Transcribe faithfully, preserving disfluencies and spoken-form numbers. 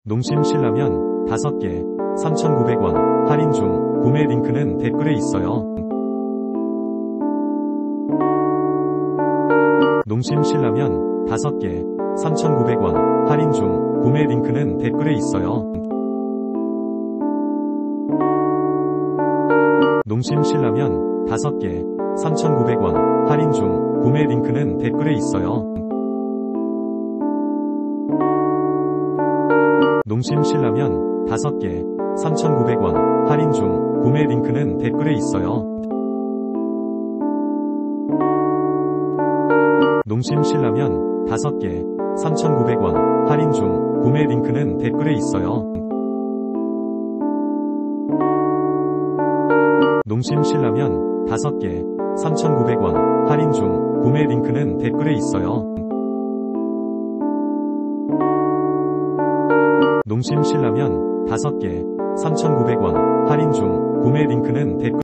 농심 신라면 다섯 개 삼천구백 원 할인 중. 구매 링크는 댓글에 있어요. 농심 신라면 다섯 개 삼천구백 원 할인 중. 구매 링크는 댓글에 있어요. 농심 신라면 다섯 개 삼천구백 원 할인 중. 구매 링크는 댓글에 있어요. 농심 신라면 다섯 개 삼천구백 원 할인 중. 구매 링크는 댓글에 있어요. 농심 신라면 다섯 개 삼천구백 원 할인 중. 구매 링크는 댓글에 있어요. 농심 신라면 다섯 개 삼천구백 원 할인 중. 구매 링크는 댓글에 있어요. 농심 신라면 다섯 개 삼천구백 원 할인 중. 구매 링크는 댓글